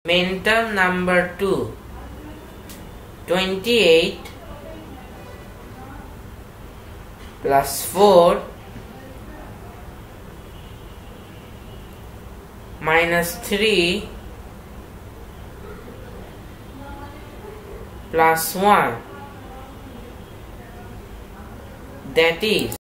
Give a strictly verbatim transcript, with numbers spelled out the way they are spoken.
Main term number two, twenty-eight plus four minus three plus one, that is